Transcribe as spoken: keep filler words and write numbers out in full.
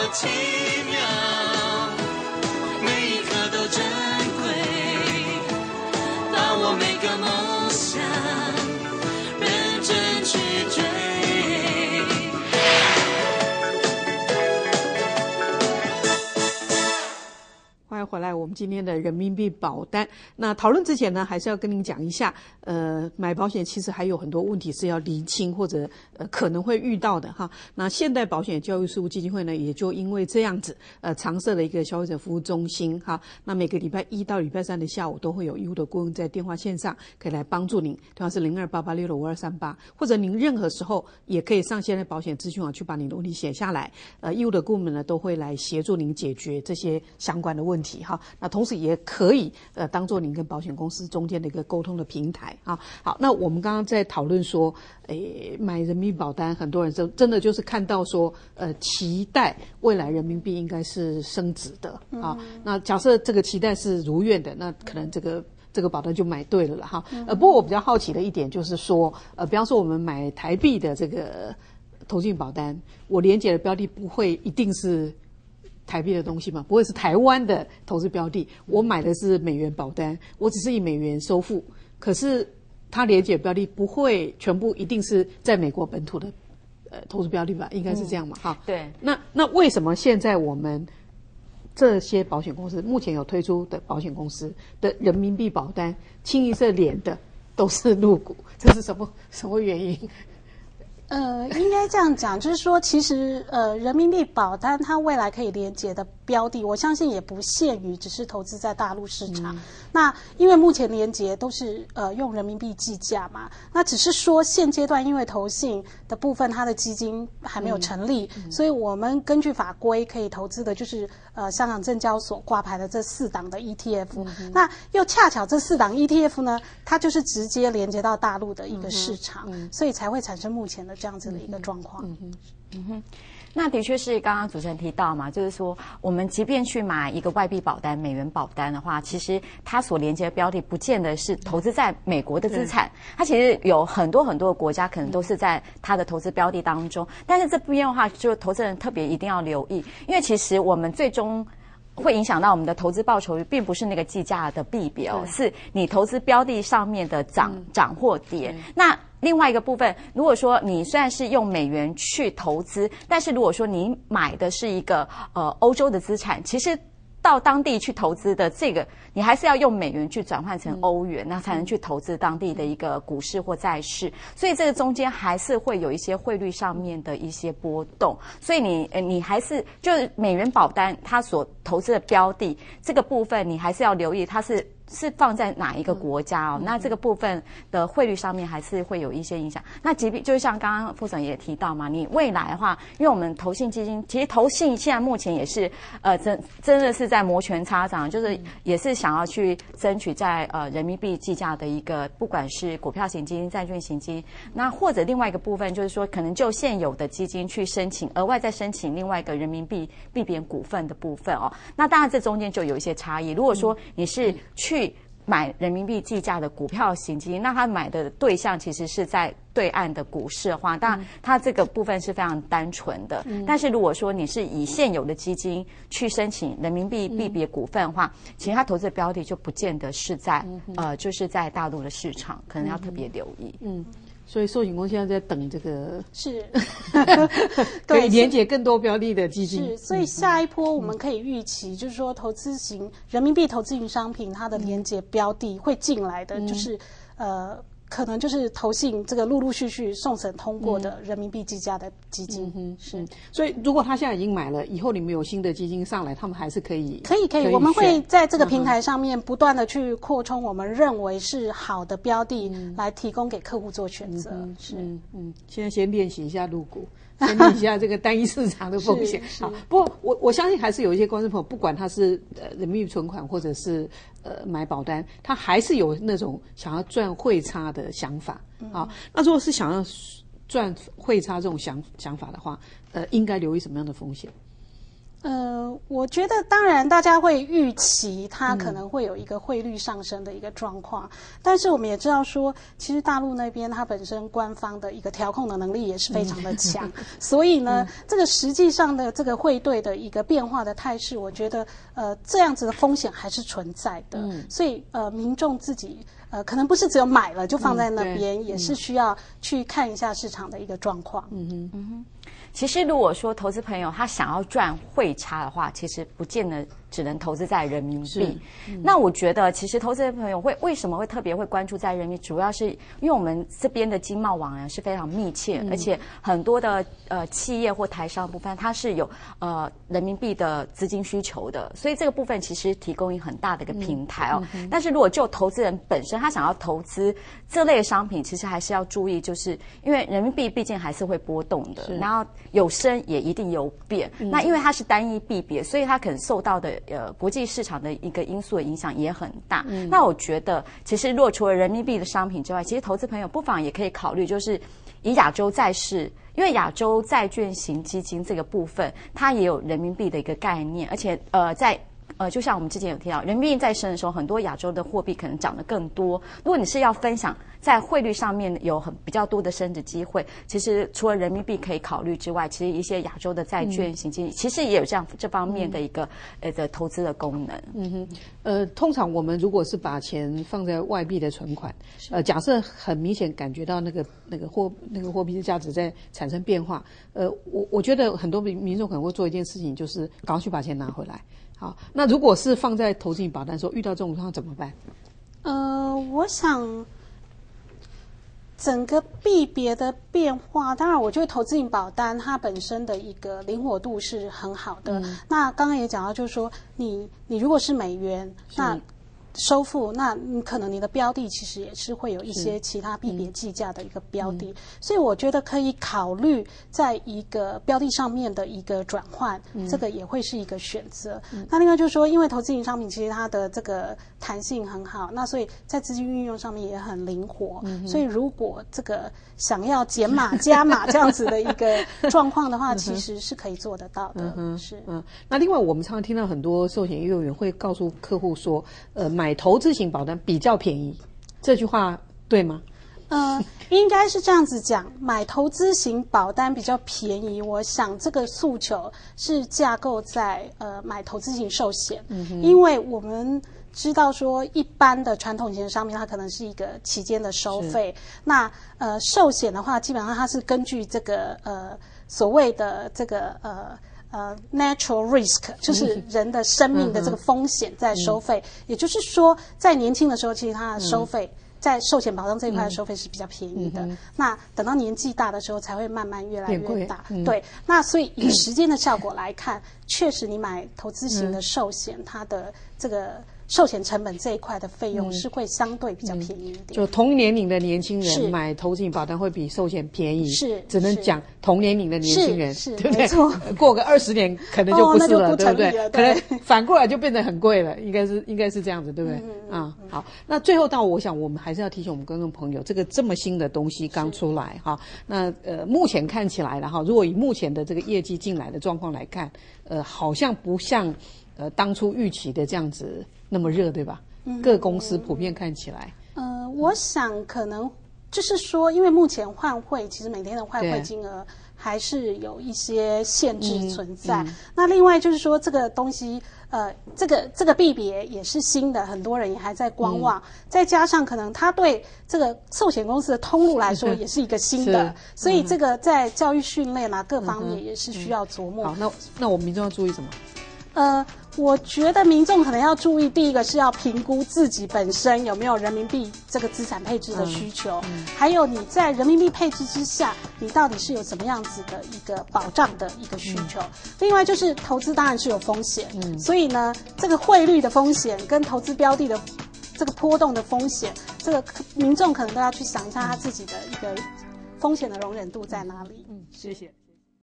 奇妙，每一刻都珍贵，把我每个梦想认真去追。 欢迎回来，我们今天的人民币保单。那讨论之前呢，还是要跟您讲一下，呃，买保险其实还有很多问题是要厘清或者呃可能会遇到的哈。那现代保险教育事务基金会呢，也就因为这样子，呃，常设了一个消费者服务中心哈。那每个礼拜一到礼拜三的下午都会有义务的顾问在电话线上可以来帮助您，电话是零二八八六六五二三八，或者您任何时候也可以上现代保险资讯网去把您的问题写下来，呃，义务的顾问呢都会来协助您解决这些相关的问题。哈，那同时也可以呃当做您跟保险公司中间的一个沟通的平台啊。好，那我们刚刚在讨论说，诶，买人民币保单，很多人真真的就是看到说，呃，期待未来人民币应该是升值的啊。嗯、那假设这个期待是如愿的，那可能这个。这个保单就买对了了哈。呃，不过我比较好奇的一点就是说，呃，比方说我们买台币的这个投信保单，我连结的标的不会一定是台币的东西嘛，不会是台湾的投资标的。我买的是美元保单，我只是以美元收付，可是它连结标的不会全部一定是在美国本土的呃投资标的吧？应该是这样嘛？哈、嗯， 对。 那那为什么现在我们这些保险公司目前有推出的保险公司的人民币保单，清一色连的都是陆股，这是什么什么原因？ 呃，应该这样讲，就是说，其实呃，人民币保单它未来可以连结的标的，我相信也不限于只是投资在大陆市场。嗯、那因为目前连结都是呃用人民币计价嘛，那只是说现阶段因为投信的部分它的基金还没有成立，嗯嗯、所以我们根据法规可以投资的就是呃香港证交所挂牌的这四档的 E T F。嗯、那又恰巧这四档 E T F 呢，它就是直接连接到大陆的一个市场，嗯嗯、所以才会产生目前的这样子的一个状况。 嗯哼， 嗯哼，那的确是刚刚主持人提到嘛，就是说我们即便去买一个外币保单、美元保单的话，其实它所连接的标的不见得是投资在美国的资产，它其实有很多很多的国家可能都是在它的投资标的当中。但是这边的话，就投资人特别一定要留意，因为其实我们最终会影响到我们的投资报酬率，并不是那个计价的币别哦，是你投资标的上面的涨、嗯、涨或跌。那另外一个部分，如果说你虽然是用美元去投资，但是如果说你买的是一个呃欧洲的资产，其实到当地去投资的这个，你还是要用美元去转换成欧元，那才能去投资当地的一个股市或债市。所以这个中间还是会有一些汇率上面的一些波动。所以你呃你还是就是美元保单它所投资的标的这个部分，你还是要留意它是。是放在哪一个国家哦？嗯、那这个部分的汇率上面还是会有一些影响。那即便就是像刚刚副总也提到嘛，你未来的话，因为我们投信基金，其实投信现在目前也是呃真真的是在摩拳擦掌，就是也是想要去争取在呃人民币计价的一个，不管是股票型基金、债券型基金，那或者另外一个部分就是说，可能就现有的基金去申请，额外再申请另外一个人民币币别股份的部分哦。那当然这中间就有一些差异。如果说你是去买人民币计价的股票型基金，那他买的对象其实是在对岸的股市的话，当然它这个部分是非常单纯的。嗯、但是如果说你是以现有的基金去申请人民币币别股份的话，嗯、其实它投资的标的就不见得是在、嗯、呃，就是在大陆的市场，可能要特别留意。 嗯。所以寿险公司现在在等这个是可以连接更多标的的基金。 是，所以下一波我们可以预期，就是说投资型人民币投资型商品，它的连接标的会进来的，就是呃。可能就是投信这个陆陆续续送审通过的人民币计价的基金。嗯、是， 所以如果他现在已经买了，以后你们有新的基金上来，他们还是可以可以可以，可以我们会在这个平台上面不断的去扩充我们认为是好的标的，嗯、来提供给客户做选择。嗯、是， 嗯嗯，现在先练习一下入股。先练习一下这个单一市场的风险。好，不过我我相信还是有一些观众朋友，不管他是呃人民币存款或者是呃买保单，他还是有那种想要赚汇差的想法。好，那如果是想要赚汇差这种想想法的话，呃，应该留意什么样的风险？ 呃，我觉得当然大家会预期它可能会有一个汇率上升的一个状况，嗯、但是我们也知道说，其实大陆那边它本身官方的一个调控的能力也是非常的强，嗯、所以呢，嗯、这个实际上的这个汇兑的一个变化的态势，我觉得呃这样子的风险还是存在的，嗯、所以呃民众自己呃可能不是只有买了就放在那边，嗯、也是需要去看一下市场的一个状况。 嗯哼，嗯哼。其实，如果说投资朋友他想要赚汇差的话，其实不见得只能投资在人民币。嗯、那我觉得，其实投资朋友会为什么会特别会关注在人民币，主要是因为我们这边的经贸往来是非常密切，嗯、而且很多的呃企业或台商部分，它是有呃人民币的资金需求的，所以这个部分其实提供一个很大的一个平台哦。嗯嗯、但是如果就投资人本身他想要投资这类商品，其实还是要注意，就是因为人民币毕竟还是会波动的，然后有升也一定有变。嗯、那因为它是单一币别，所以它可能受到的呃国际市场的一个因素的影响也很大。嗯、那我觉得，其实如果除了人民币的商品之外，其实投资朋友不妨也可以考虑，就是以亚洲债市，因为亚洲债券型基金这个部分，它也有人民币的一个概念，而且呃在。呃，就像我们之前有提到，人民币在升的时候，很多亚洲的货币可能涨得更多。如果你是要分享在汇率上面有很比较多的升值机会，其实除了人民币可以考虑之外，其实一些亚洲的债券型基金，嗯、其实也有这样这方面的一个、嗯、呃的投资的功能。 嗯哼，呃，通常我们如果是把钱放在外币的存款，呃，假设很明显感觉到那个那个货那个货币的价值在产生变化，呃，我我觉得很多民民众可能会做一件事情，就是赶快去把钱拿回来。好，那如果是放在投资型保单的时候，遇到这种状况怎么办？ 呃，我想整个币别的变化，当然，我觉得投资型保单它本身的一个灵活度是很好的。嗯、那刚刚也讲到，就是说你你如果是美元，那收付，那你可能你的标的其实也是会有一些其他币别计价的一个标的，嗯、所以我觉得可以考虑在一个标的上面的一个转换，嗯、这个也会是一个选择。嗯、那另外就是说，因为投资型商品其实它的这个弹性很好，那所以在资金运用上面也很灵活，嗯、所以如果这个想要减码加码这样子的一个状况的话，其实是可以做得到的。嗯、是嗯。那另外我们常常听到很多寿险业务员会告诉客户说，呃，买投资型保单比较便宜，这句话对吗？ 呃，应该是这样子讲，买投资型保单比较便宜。我想这个诉求是架构在呃买投资型寿险，嗯、因为我们知道说一般的传统型的商品它可能是一个期间的收费，那呃寿险的话基本上它是根据这个呃所谓的这个呃。呃 ，natural risk 就是人的生命的这个风险在收费，嗯、也就是说，在年轻的时候，其实它的收费、嗯、在寿险保障这一块的收费是比较便宜的。嗯、那等到年纪大的时候，才会慢慢越来越大。嗯、对，那所以以时间的效果来看，确、嗯、实你买投资型的寿险，嗯、它的这个寿险成本这一块的费用是会相对比较便宜一点。嗯、 就同年龄的年轻人买投资型保单会比寿险便宜， 是只能讲同年龄的年轻人， 是对不对？ 没错， 过个二十年可能就不是了， 哦、 对不对？ 对可能反过来就变得很贵了，应该是应该是这样子，对不对？嗯嗯啊，好，那最后到我想我们还是要提醒我们观众朋友，这个这么新的东西刚出来哈，那呃目前看起来了哈，如果以目前的这个业绩进来的状况来看，呃，好像不像呃当初预期的这样子那么热，对吧？各公司普遍看起来， 呃，我想可能就是说，因为目前换汇其实每天的换汇金额还是有一些限制存在。嗯嗯、那另外就是说，这个东西，呃，这个这个币别也是新的，很多人也还在观望。嗯、再加上可能他对这个寿险公司的通路来说也是一个新的，嗯、所以这个在教育训练啊各方面也是需要琢磨。 嗯嗯、好，那那我们民众要注意什么？ 呃，我觉得民众可能要注意，第一个是要评估自己本身有没有人民币这个资产配置的需求，嗯嗯、还有你在人民币配置之下，你到底是有什么样子的一个保障的一个需求。嗯、另外就是投资当然是有风险，嗯、所以呢，这个汇率的风险跟投资标的的这个波动的风险，这个民众可能都要去想一下他自己的一个风险的容忍度在哪里。 嗯，谢谢。